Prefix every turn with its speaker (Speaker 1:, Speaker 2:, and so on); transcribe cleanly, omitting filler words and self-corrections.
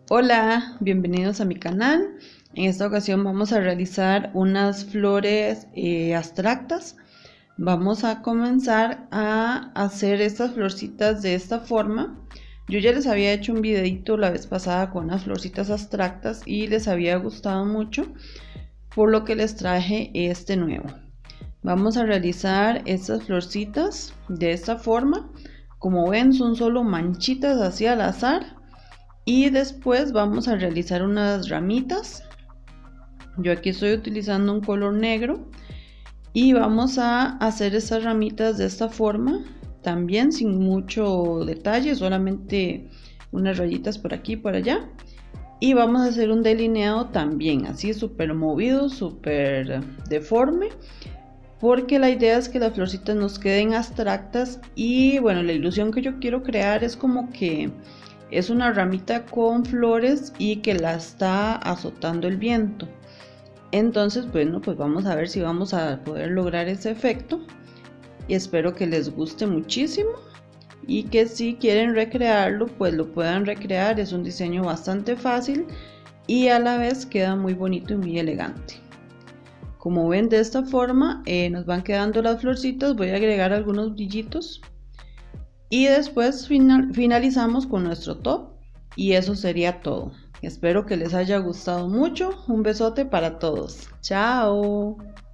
Speaker 1: Hola, bienvenidos a mi canal. En esta ocasión vamos a realizar unas flores abstractas. Vamos a comenzar a hacer estas florcitas de esta forma. Yo ya les había hecho un videito la vez pasada con unas florcitas abstractas y les había gustado mucho, por lo que les traje este nuevo. Vamos a realizar estas florcitas de esta forma. Como ven, son solo manchitas así al azar. Y después vamos a realizar unas ramitas. Yo aquí estoy utilizando un color negro y vamos a hacer estas ramitas de esta forma, también sin mucho detalle, solamente unas rayitas por aquí y por allá. Y vamos a hacer un delineado también, así súper movido, súper deforme, porque la idea es que las florcitas nos queden abstractas. Y bueno, la ilusión que yo quiero crear es como que es una ramita con flores y que la está azotando el viento. Entonces, bueno, pues vamos a ver si vamos a poder lograr ese efecto. Y espero que les guste muchísimo. Y que si quieren recrearlo, pues lo puedan recrear. Es un diseño bastante fácil y a la vez queda muy bonito y muy elegante. Como ven, de esta forma nos van quedando las florcitas. Voy a agregar algunos brillitos. Y después finalizamos con nuestro top y eso sería todo. Espero que les haya gustado mucho. Un besote para todos. Chao.